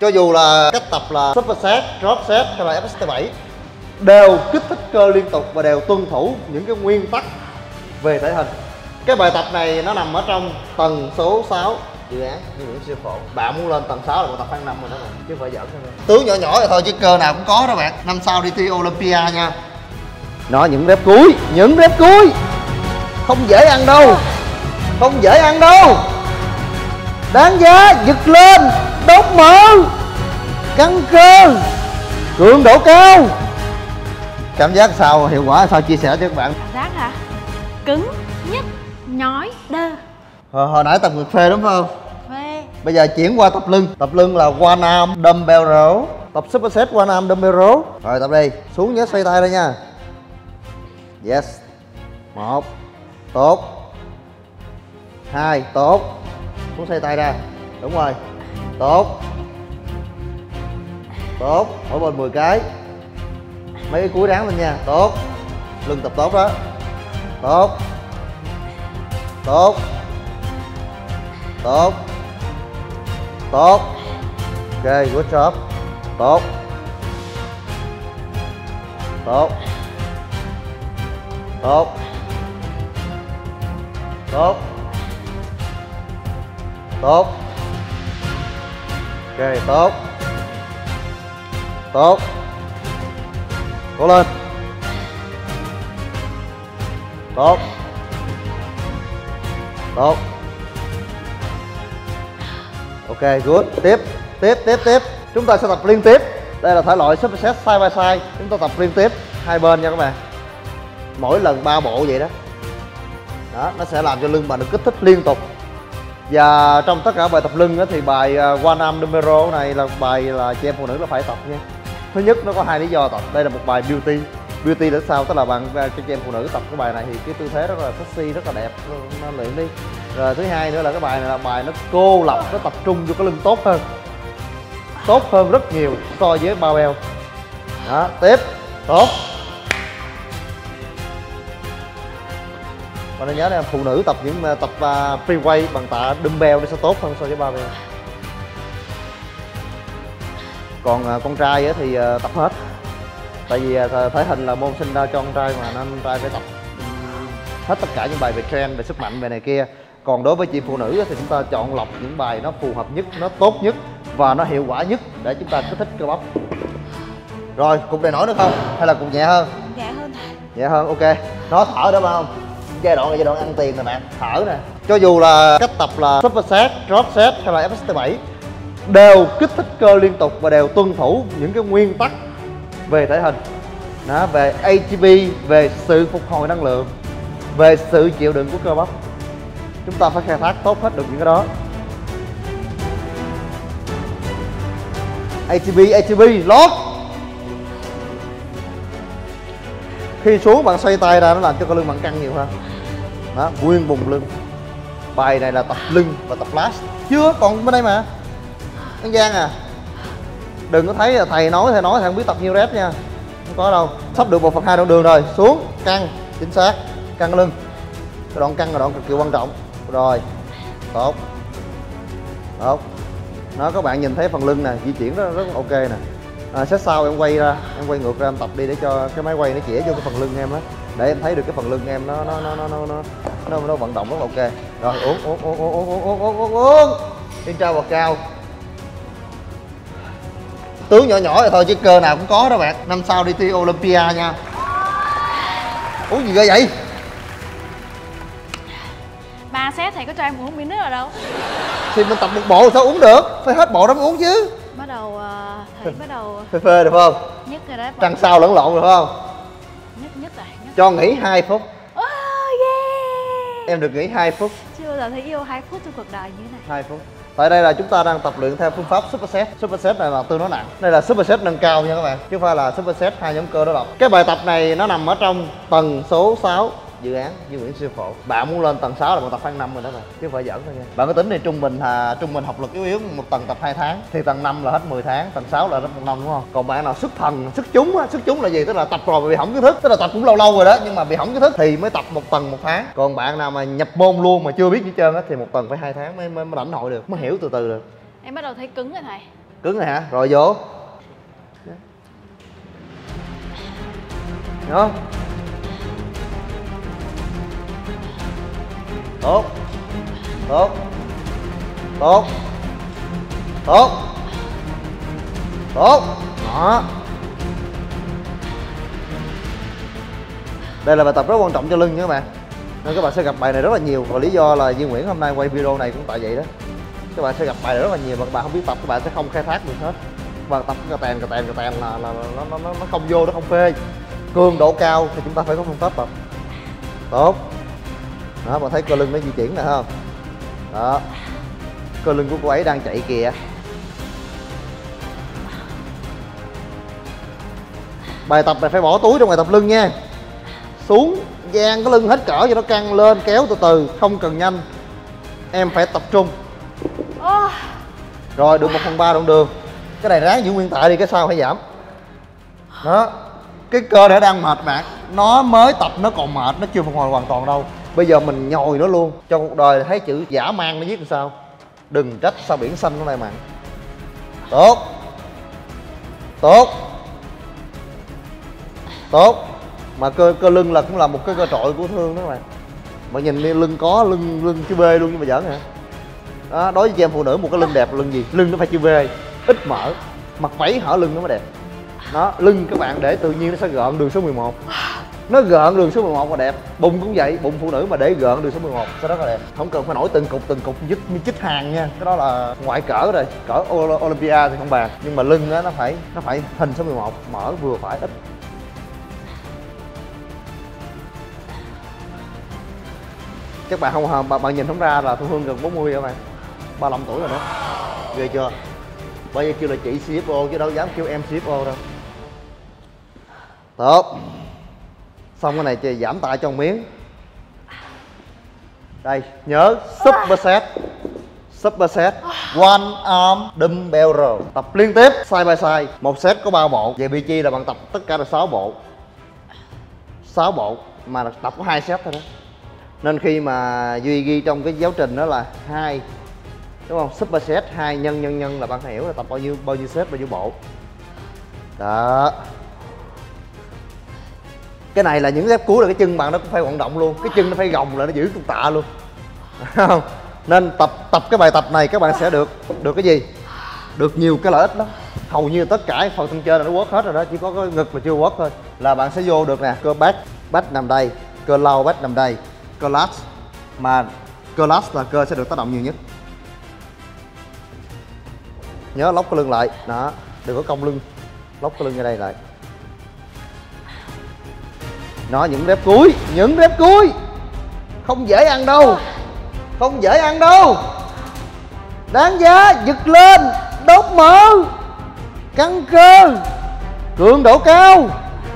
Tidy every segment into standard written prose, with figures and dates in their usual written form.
Cho dù là cách tập là superset, drop set hay là FST7 đều kích thích cơ liên tục và đều tuân thủ những cái nguyên tắc về thể hình. Cái bài tập này nó nằm ở trong tầng số 6 dự án như Nguyễn Siêu Phổ. Bạn muốn lên tầng 6 là một tập khoảng 5 rồi đó mà, chứ không phải giỡn thôi. Tướng nhỏ nhỏ thì thôi chứ cơ nào cũng có đó bạn. Năm sau đi thi Olympia nha. Nó những rep cuối không dễ ăn đâu, không dễ ăn đâu. Đáng giá, giật lên, đốt mỡ, căng cơ, cường độ cao. Cảm giác sao, hiệu quả sao, chia sẻ cho các bạn. Cảm giác hả? Cứng, nhức, nhói, đơ. Hồi nãy tập ngực phê đúng không? Phê. Bây giờ chuyển qua tập lưng. Tập lưng là one arm dumbbell row. Tập superset one arm dumbbell row. Rồi tập đi, xuống nhớ xoay tay ra nha. Yes. 1. Tốt. 2. Tốt. Xuống xoay tay ra. Đúng rồi. Tốt. Tốt. Mỗi bên 10 cái. Mấy cái cuối ráng lên nha. Tốt. Lưng tập tốt đó. Tốt. Tốt. Tốt. Tốt. Ok, good job. Tốt. Tốt. Tốt. Tốt. Tốt. Ok, tốt. Tốt. Cố lên. Tốt. Tốt. Ok, good. Tiếp. Chúng ta sẽ tập liên tiếp. Đây là thể loại superset side by side. Chúng ta tập liên tiếp hai bên nha các bạn. Mỗi lần 3 bộ vậy đó. Đó, nó sẽ làm cho lưng bạn được kích thích liên tục. Và trong tất cả bài tập lưng thì bài one arm dumbbell row này là bài là chị em phụ nữ là phải tập nha. Thứ nhất nó có 2 lý do tập. Đây là một bài beauty là sao, tức là bạn cho chị em phụ nữ tập cái bài này thì cái tư thế rất là sexy, rất là đẹp, nó luyện đi. Rồi thứ hai nữa là cái bài này là bài nó cô lập, nó tập trung vô cái lưng tốt hơn rất nhiều so với barbell. Đó, tiếp. Tốt. Bạn nên nhớ là phụ nữ tập những tập free weight bằng tạ dumbbell nó sẽ tốt hơn so với barbell. Còn con trai thì tập hết. Tại vì thể hình là môn sinh ra cho con trai mà, nên con trai phải tập hết tất cả những bài về trend, về sức mạnh, về này kia. Còn đối với chị phụ nữ thì chúng ta chọn lọc những bài nó phù hợp nhất, nó tốt nhất và nó hiệu quả nhất để chúng ta kích thích cơ bắp. Rồi, cục này nổi nữa không? Hay là cục nhẹ hơn? Nhẹ hơn. Nhẹ hơn, ok. Nó thở đó phải không? Giai đoạn này giai đoạn ăn tiền nè bạn, thở nè. Cho dù là cách tập là superset, drop set hay là FST7 đều kích thích cơ liên tục và đều tuân thủ những cái nguyên tắc về thể hình. Đó, về ATP, về sự phục hồi năng lượng, về sự chịu đựng của cơ bắp. Chúng ta phải khai thác tốt hết được những cái đó. ATP, lót. Khi xuống bạn xoay tay ra nó làm cho cơ lưng bạn căng nhiều hơn. Đó, nguyên vùng lưng. Bài này là tập lưng và tập last. Chưa, còn bên đây mà. Anh Giang à, đừng có thấy là thầy nói không biết tập nhiêu rep nha. Không có đâu. Sắp được 1/2 đoạn đường rồi. Xuống, căng, chính xác. Căng cái lưng. Cái đoạn căng là đoạn cực kỳ quan trọng. Rồi, tốt. Tốt. Đó, các bạn nhìn thấy phần lưng nè, di chuyển rất ok nè. Set sau em quay ra, em quay ngược ra em tập đi để cho cái máy quay nó chĩa vô cái phần lưng em á, để em thấy được cái phần lưng em nó vận động rất là ok. Rồi uống. Yên trao vào cao. Tướng nhỏ nhỏ thì thôi chứ cơ nào cũng có đó bạn. Năm sau đi thi Olympia nha. Uống gì ghê vậy? 3 set thầy có cho em uống miếng nước ở đâu? Thì mình tập một bộ sao uống được? Phải hết bộ đó mới uống chứ. Bắt đầu thầy bắt đầu phê được không? nhức rồi đấy. Trăng sau lẫn lộn được không? Nhức rồi. Cho nghỉ 2 phút. Yeah. Em được nghỉ 2 phút. Chưa bao giờ thấy yêu 2 phút trong cuộc đời như thế này. 2 phút. Tại đây là chúng ta đang tập luyện theo phương pháp superset. Superset này là tương đối nặng. Đây là superset nâng cao nha các bạn, chứ không phải là superset 2 nhóm cơ đối lập. Cái bài tập này nó nằm ở trong tầng số 6 dự án với Nguyễn Siêu Phổ. Bạn muốn lên tầng 6 là một tập khoảng 5 rồi đó bạn, chứ không phải giỡn thôi nha. Bạn có tính thì trung bình học lực yếu một tầng tập 2 tháng thì tầng 5 là hết 10 tháng, tầng 6 là hết 1 năm đúng không? Còn bạn nào sức thần, sức chúng là gì? Tức là tập rồi mà bị hỏng kiến thức, tức là tập cũng lâu rồi đó nhưng mà bị hỏng kiến thức thì mới tập một tầng 1 tháng. Còn bạn nào mà nhập môn luôn mà chưa biết gì trơn á thì một tầng phải 2 tháng mới lãnh hội được, mới hiểu từ từ được. Em bắt đầu thấy cứng rồi thầy. Cứng rồi hả? Rồi vô. Nhớ. Tốt. Tốt. Tốt. Tốt. Tốt. Đó. Đây là bài tập rất quan trọng cho lưng nha các bạn. Nên các bạn sẽ gặp bài này rất là nhiều. Và lý do là Duy Nguyễn hôm nay quay video này cũng tại vậy đó. Các bạn sẽ gặp bài này rất là nhiều mà các bạn không biết tập, các bạn sẽ không khai thác được hết. Và tập cà tèn là nó không vô, nó không phê. Cường độ cao thì chúng ta phải có phương pháp tập. Tốt. Đó, bạn thấy cơ lưng nó di chuyển nè không? Đó. Cơ lưng của cô ấy đang chạy kìa. Bài tập này phải bỏ túi trong bài tập lưng nha. Xuống dang cái lưng hết cỡ cho nó căng lên, kéo từ từ, không cần nhanh. Em phải tập trung. Rồi được 1/3 đoạn đường. Cái này ráng giữ nguyên tại đi, cái sau phải giảm. Đó. Cái cơ thể đang mệt bạn, nó mới tập nó còn mệt, nó chưa phục hồi hoàn toàn đâu. Bây giờ mình nhồi nó luôn. Trong cuộc đời thấy chữ dã man nó viết làm sao? Đừng trách sao biển xanh nó lại mặn. Tốt. Tốt. Tốt. Mà cơ lưng là cũng là một cái cơ trội của thương đó các bạn. Mà nhìn đi lưng có lưng chữ B luôn nhưng mà giỡn hả? Đó, đối với chị em phụ nữ một cái lưng đẹp là lưng gì? Lưng nó phải chữ V, ít mỡ, mặc váy hở lưng nó mới đẹp. Đó, lưng các bạn để tự nhiên nó sẽ gợn đường số 11. Nó gợn đường số 11 mà đẹp. Bụng cũng vậy, bụng phụ nữ mà để gợn đường số 11 sẽ rất là đẹp. Không cần phải nổi từng cục chích hàng nha. Cái đó là ngoại cỡ rồi, cỡ Olympia thì không bàn. Nhưng mà lưng á, nó phải hình số 11, mỡ vừa phải ít. Các bạn không bạn nhìn không ra là Thu Hương gần 40 rồi các bạn. 35 tuổi rồi đó. Ghê chưa? Bây giờ kêu là chị CFO chứ đâu dám kêu em CFO đâu. Tốt. Xong cái này chị giảm tay cho một miếng. Đây, nhớ superset. Superset one arm dumbbell row. Tập liên tiếp side by side. Một set có 3 bộ. Về BG là bạn tập tất cả là 6 bộ. 6 bộ mà tập có 2 set thôi đó. Nên khi mà Duy ghi trong cái giáo trình đó là 2, đúng không? Superset 2 nhân là bạn hiểu là tập bao nhiêu set, bao nhiêu bộ. Đó. Cái này là những dép cuối là cái chân bạn nó cũng phải vận động luôn. Cái chân nó phải gồng là nó giữ con tạ luôn. Không? Nên tập cái bài tập này các bạn sẽ được cái gì? Được nhiều cái lợi ích lắm. Hầu như tất cả phần thân trên là nó work hết rồi đó, chỉ có cái ngực là chưa work thôi. Là bạn sẽ vô được nè, cơ back nằm đây, cơ low back nằm đây, cơ lat. Mà cơ lat là cơ sẽ được tác động nhiều nhất. Nhớ lóc cái lưng lại, đó, đừng có cong lưng. Lóc cái lưng ra đây lại. Nó những rep cuối không dễ ăn đâu, không dễ ăn đâu. Đáng giá, giật lên, đốt mỡ, căng cơ, cường độ cao,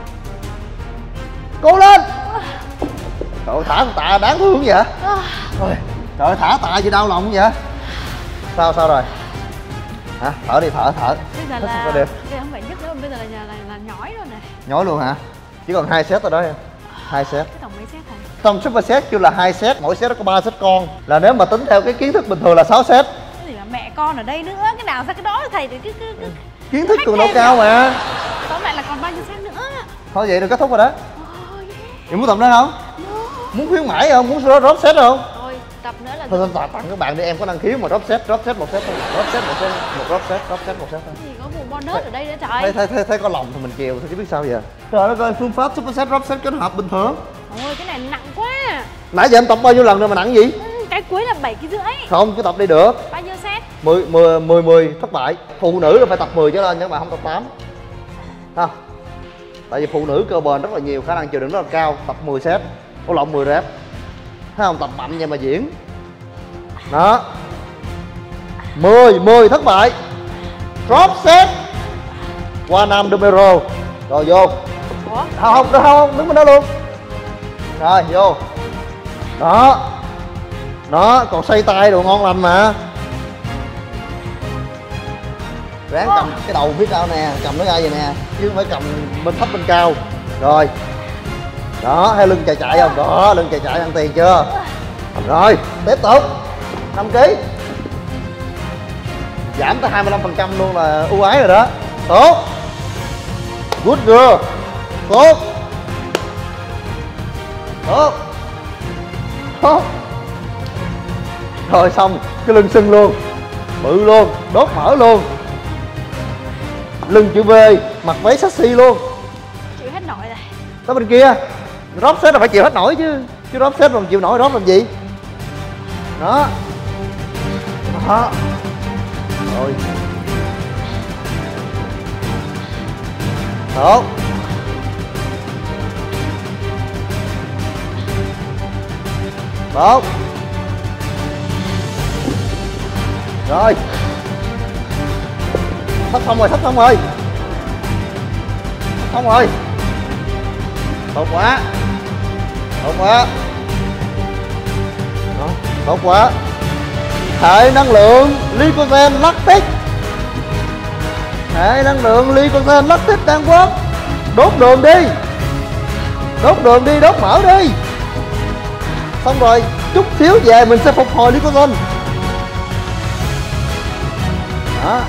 cố lên. Trời ơi, thả tạ đáng thương vậy. Trời ơi, thả tạ gì đau lòng vậy. Sao rồi hả? Thở đi, thở. Bây giờ là bây giờ không phải nhức nữa, bây giờ là nhói luôn này. Nhói luôn hả? Chỉ còn 2 set thôi đó em. 2 set. Cái tổng mấy set thầy? Trong superset kêu là 2 set, mỗi set nó có 3 set con. Là nếu mà tính theo cái kiến thức bình thường là 6 set. Cái gì mà mẹ con ở đây nữa, cái nào ra cái đó thầy thì cứ kiến thức cường độ cao mà. Tóm lại là còn bao nhiêu set nữa? Thôi vậy được kết thúc rồi đó. Yeah. Em muốn tập nữa không? No. Muốn khuyến mãi không? Muốn drop set không? Thôi tập nữa là thôi tặng các bạn đi, em có năng khiếu mà drop set một set thôi. Drop set một set thôi. Gì có vụ bonus ở đây nữa trời. Thấy có lòng thì mình chiều thôi chứ biết sao giờ. Trời đất ơi, phương pháp superset drop set kết hợp bình thường. Ôi cái này nặng quá. Nãy giờ em tập bao nhiêu lần rồi mà nặng gì? Cái cuối là 7,5 kg. Không, cứ tập đi được. Bao nhiêu set? 10 thất bại. Phụ nữ là phải tập 10 trở lên nhưng mà không tập 8. Ha. Tại vì phụ nữ cơ bền rất là nhiều, khả năng chịu đựng rất là cao. Tập 10 set, có lộn 10 rep. Thấy không? Tập mạnh vậy mà diễn. Đó. 10 thất bại. Drop set. One arm dumbbell row. Rồi vô. Ủa? Không, đứng bên đó luôn. Rồi vô. Đó, còn xoay tay đồ ngon lành mà. Ráng cầm cái đầu phía sau nè, cầm nó ra vậy nè, chứ không phải cầm bên thấp bên cao. Rồi. Đó, hay lưng chạy không? Đó, lưng chạy ăn tiền chưa? Rồi, tiếp tục. 5 kg. Giảm tới 25% luôn là ưu ái rồi đó. Tốt. Good girl. Tốt. Tốt. Tốt. Rồi xong, cái lưng sưng luôn, bự luôn, đốt mỡ luôn, lưng chữ V, mặc váy sexy luôn. Chịu hết nổi rồi. Tới bên kia, drop set là phải chịu hết nổi chứ. Chứ drop set mà chịu nổi drop làm gì. Đó. Đó. Rồi. Tốt. Tốt. Rồi. Sắp xong rồi, sắp xong rồi. Sắp xong rồi. Tốt quá. Tốt quá. Đó, tốt quá. Hệ năng lượng glycogen lactic. Hệ năng lượng glycogen lactic đang quốc. Đốt đường đi. Đốt đường đi, đốt mỡ đi. Xong rồi, chút xíu về mình sẽ phục hồi glycogen. Đó.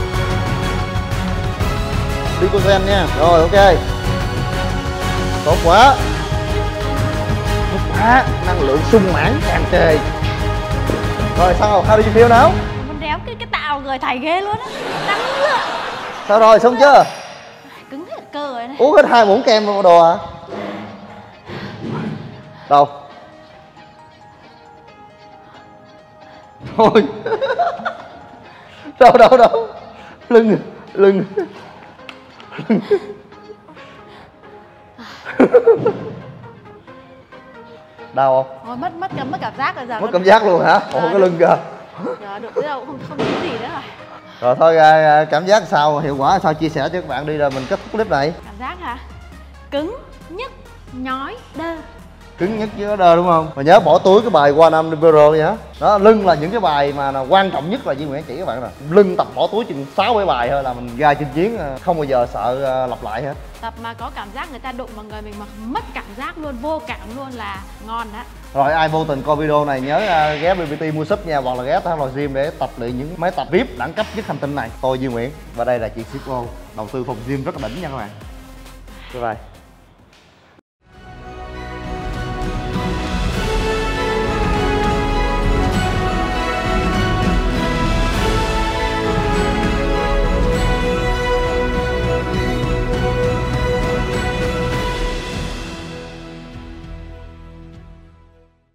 Glycogen nha. Rồi ok. Tốt quá. Tốt quá. Năng lượng sung mãn tràn trề. Rồi sao? How do you feel nào? Muốn đéo cái tạo người thầy ghê luôn á. Nắng nữa. Sao rồi, xong chưa? Cứng hết cơ rồi này. Uống hết 2 muỗng kem vào đồ hả? Đâu? Thôi. Đâu. Lưng. Đau không? Thôi mất cảm giác rồi giờ. Mất cảm giác luôn hả? Ồ, cái lưng kìa. Giờ được đâu không biết gì nữa rồi. Rồi thôi, cảm giác sao, hiệu quả sao chia sẻ cho các bạn đi rồi mình kết thúc clip này. Cảm giác hả? Cứng, nhức, nhói, đơ. Cứng nhất chứ đơ đúng không? Mà nhớ bỏ túi cái bài One Arm Libero nhá. Đó, lưng là những cái bài mà quan trọng nhất là Duy Nguyễn chỉ các bạn nè. Lưng tập bỏ túi chừng 6-7 bài thôi là mình ra chinh chiến, không bao giờ sợ lặp lại hết. Tập mà có cảm giác người ta đụng vào người mình mà mất cảm giác luôn, vô cảm luôn là ngon đó. Rồi ai vô tình coi video này nhớ ghé BBT mua sub nha, hoặc là ghé Thắng Lò Gym để tập luyện những máy tập VIP đẳng cấp nhất hành tinh này. Tôi Duy Nguyễn và đây là chị Sipo, đầu tư phòng gym rất là đỉnh nha các bạn. Bye bye.